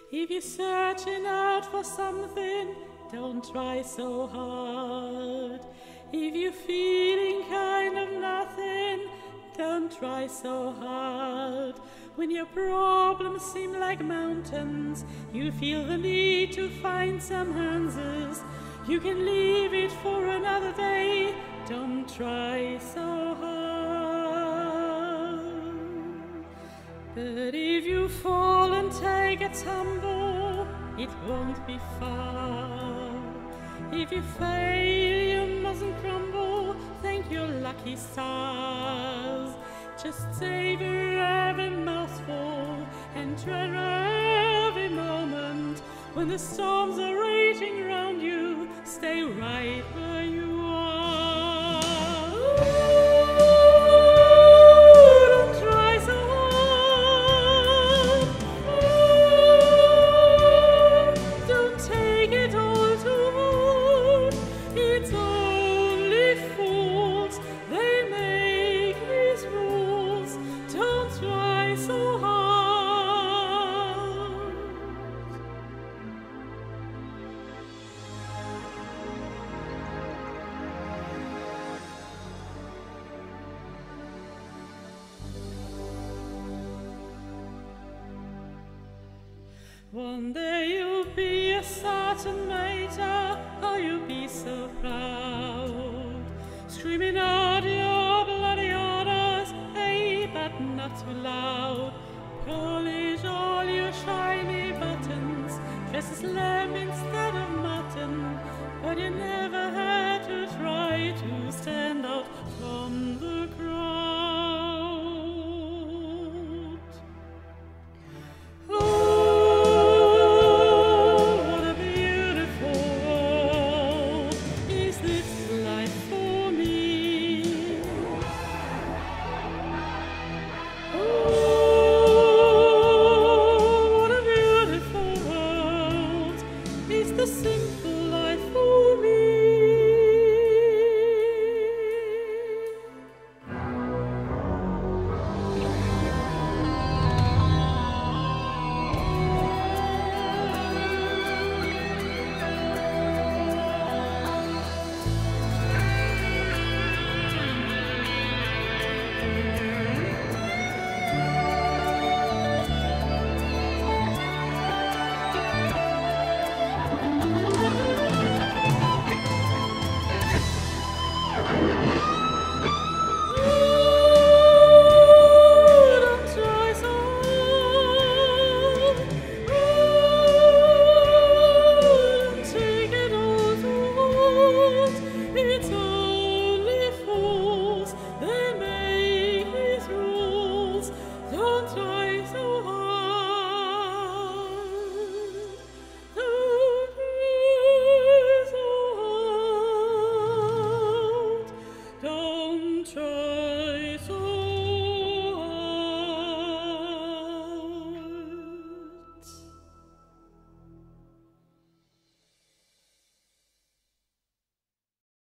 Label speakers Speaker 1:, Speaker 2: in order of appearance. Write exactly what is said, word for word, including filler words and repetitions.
Speaker 1: If you're searching out for something, don't try so hard. If you're feeling kind of nothing, don't try so hard. When your problems seem like mountains, you feel the need to find some answers. You can leave it for another day, don't try so hard. But if you fall and take a tumble, it won't be far. If you fail, you mustn't crumble, thank your lucky stars. Just savor every mouthful and treasure every moment. When the storms are raging around you, stay right where you are. Ooh, don't try so hard. Ooh, don't take it all too hard. It's only fools, they make these rules. Don't try so hard. One day you'll be a sergeant major, oh, you'll be so proud, screaming out your bloody orders, hey, but not too loud. Polish all your shiny buttons, dress as